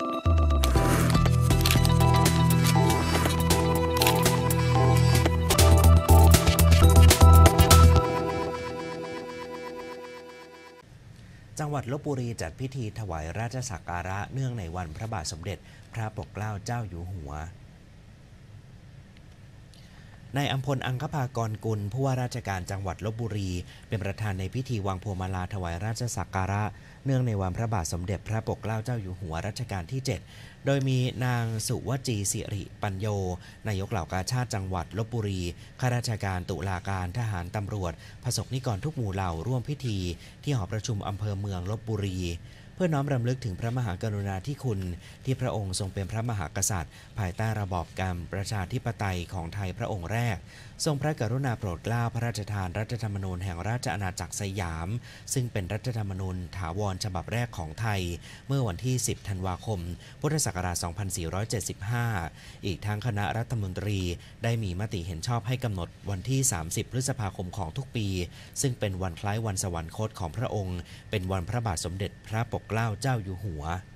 จังหวัดลพบุรีจัดพิธีถวายราชสักการะเนื่องในวันพระบาทสมเด็จพระปกเกล้าเจ้าอยู่หัวนายอัมพล อังคภากรกุลผู้ว่าราชการจังหวัดลพบุรีเป็นประธานในพิธีวางพวงมาลาถวายราชสักการะเนื่องในวันพระบาทสมเด็จพระปกเกล้าเจ้าอยู่หัวรัชกาลที่ 7 โดยมีนางสุวจีสิริปัญโยนายกเหล่ากาชาดจังหวัดลพบุรีข้าราชการตุลาการทหารตำรวจประสบนิกรทุกหมู่เหล่าร่วมพิธีที่หอประชุมอำเภอเมืองลพบุรีเพื่อน้อมรำลึกถึงพระมหากรุณาธิคุณที่พระองค์ทรงเป็นพระมหากษัตริย์ภายใต้ระบอบประชาธิปไตยของไทยพระองค์แรกทรงพระกรุณาโปรดเกล้าพระราชทานรัฐธรรมนูญแห่งราชอาณาจักรสยามซึ่งเป็นรัฐธรรมนูญถาวรฉบับแรกของไทยเมื่อวันที่ 10 ธันวาคม พุทธศักราช 2475 อีกทั้งคณะรัฐมนตรีได้มีมติเห็นชอบให้กำหนดวันที่ 30 พฤษภาคมของทุกปีซึ่งเป็นวันคล้ายวันสวรรคตของพระองค์เป็นวันพระบาทสมเด็จพระปกเกล้าเจ้าอยู่หัว